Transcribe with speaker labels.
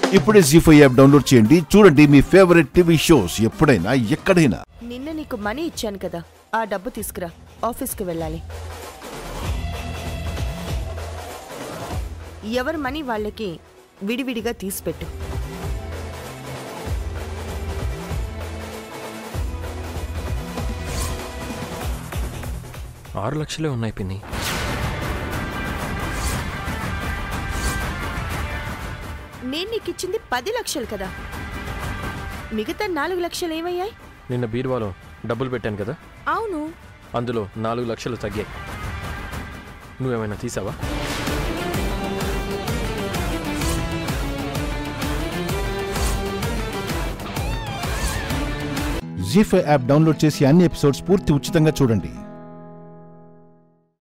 Speaker 1: ఇప్పుడే జీ5 app download చేయండి. చూడండి మీ ఫేవరెట్ టీవీ షోస్ ఎప్పుడైనా ఎక్కడైనా.
Speaker 2: నిన్న నీకు మనీ ఇచ్చాను కదా, ఆ డబ్బు తీసుకురా, ఆఫీస్కి వెళ్ళాలి. ఎవరి మనీ వాళ్ళకి విడివిడిగా తీసిపెట్టు.
Speaker 3: ఆరు లక్షలే ఉన్నాయి పిన్ని.
Speaker 2: నేను నీకు ఇచ్చింది 10 లక్షలు కదా, మిగతా 4 లక్షలు ఏమయ్యాయి?
Speaker 3: నిన్న బీరువాలో డబ్బులు పెట్టాను కదా.
Speaker 2: అవును,
Speaker 3: అందులో 4 లక్షలు తగ్గాయి. నువ్వేమైనా తీసావా?
Speaker 1: జీ5 యాప్ డౌన్లోడ్ చేసి అన్ని ఎపిసోడ్స్ పూర్తి ఉచితంగా చూడండి.